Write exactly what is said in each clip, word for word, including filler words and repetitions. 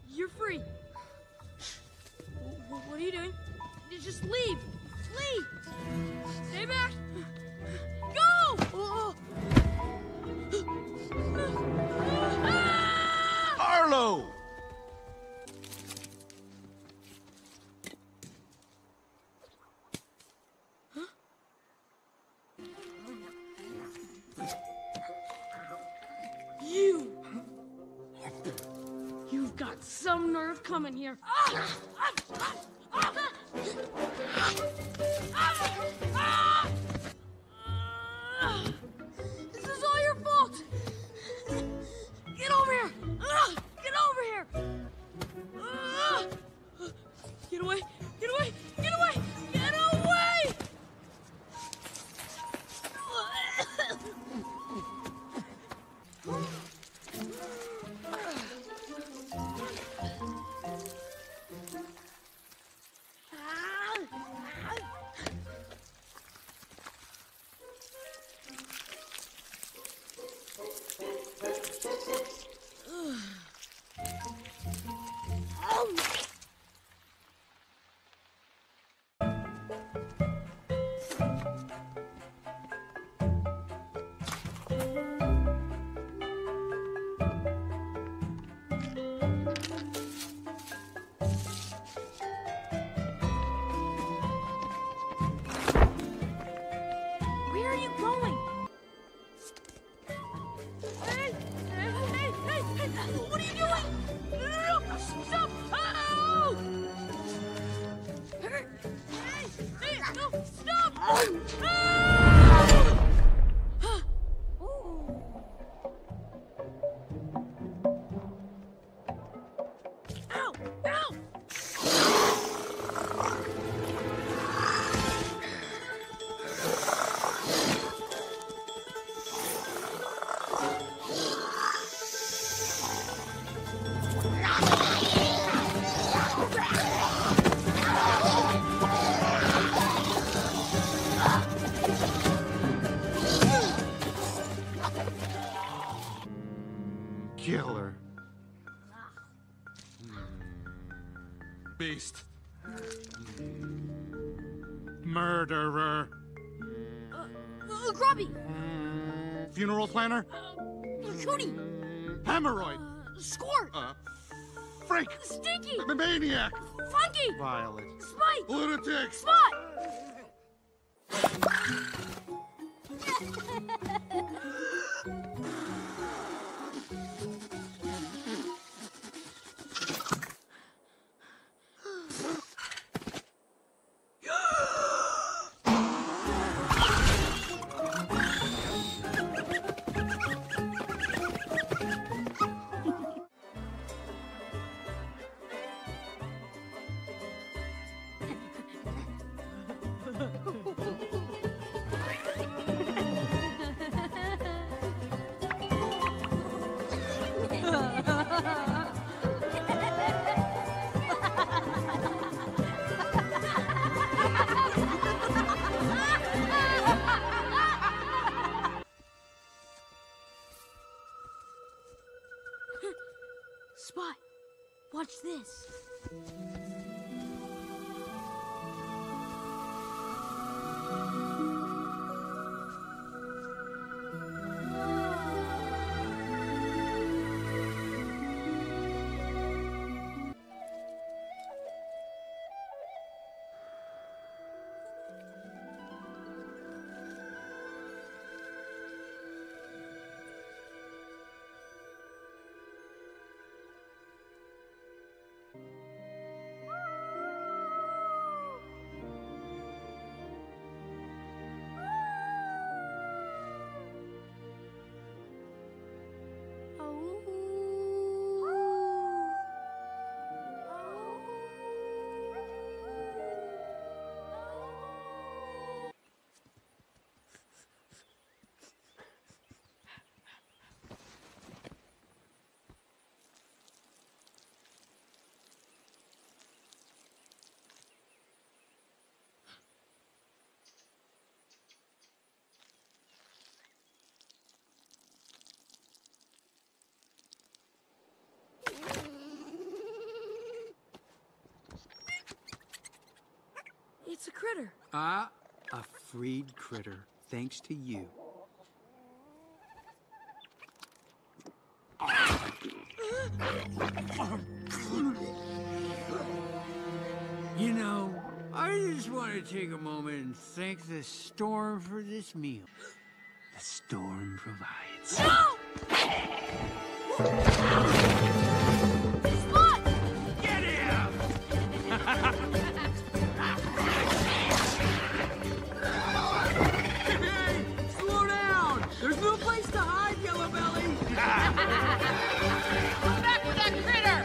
You're free. W what are you doing? Just leave! Leave! Stay back! Go! Oh. Ah! Arlo! Huh? You! You've got some nerve coming here. Ah! Ah! Ah! Ah! Ah! Ah! This is all your fault! Get over here! Ah! Get over here! Ah! Get away! Get away! Get away! Get away! Where are you going? Hey! Hey! Hey! Hey! Hey! What are you doing? No! No! No! Stop! Oh! Hey! Hey! No! Stop! Ah! Ow! Ow! Killer. Beast. Murderer. Uh, uh, Grubby! Funeral planner. Uh, Cootie! Hemorrhoid. Uh, Squirt! Uh, freak. Stinky! M- Maniac. Funky! Violet. Spike! Lunatic. Spot! Spot, watch this. critter. Ah, a freed critter, thanks to you. You know, I just want to take a moment and thank the storm for this meal. The storm provides. No! Spot! Get him! Hey, slow down! There's no place to hide, Yellow Belly! Come back with that critter!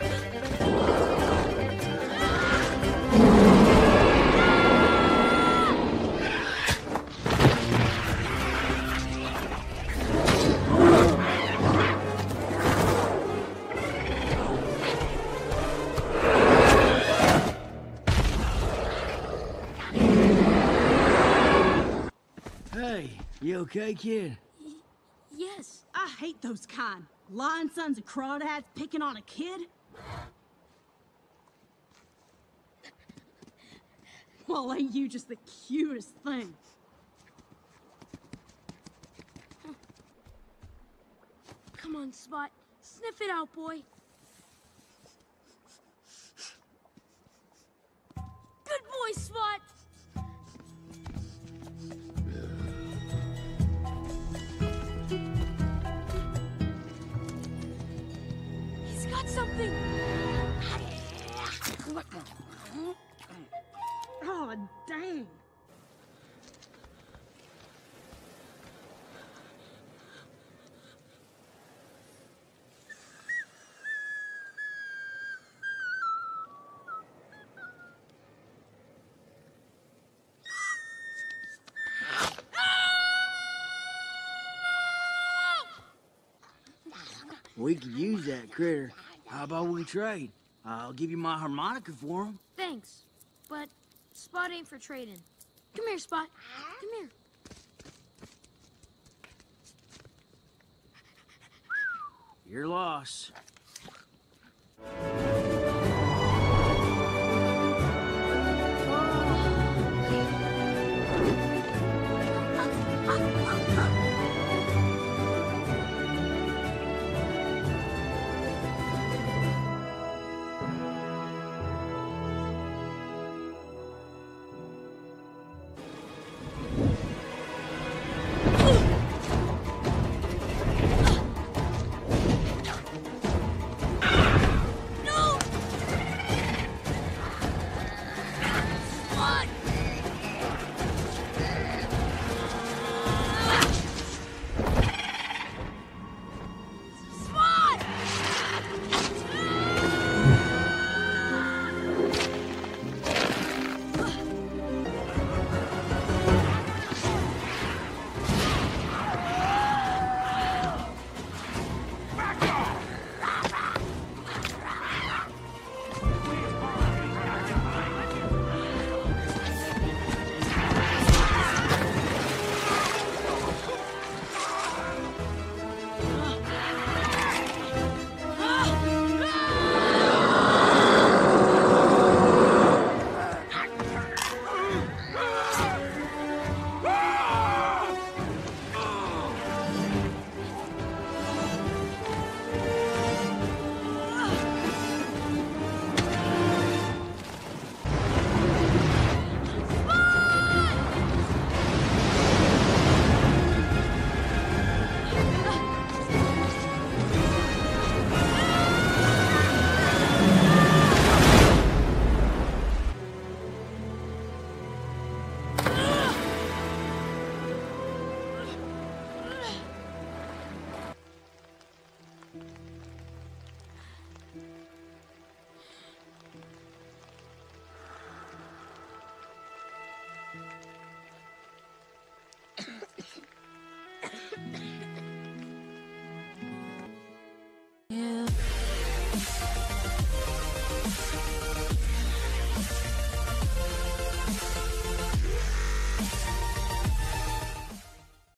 Hey, you okay, kid? Yes. I hate those kind. Lying sons of crawdads picking on a kid. Well, ain't you just the cutest thing? Come on, Spot. Sniff it out, boy. Good boy, Spot. He's got something. Oh, dang. We could use that critter. How about we trade? I'll give you my harmonica for him. Thanks, but Spot ain't for trading. Come here, Spot. Come here. Your loss.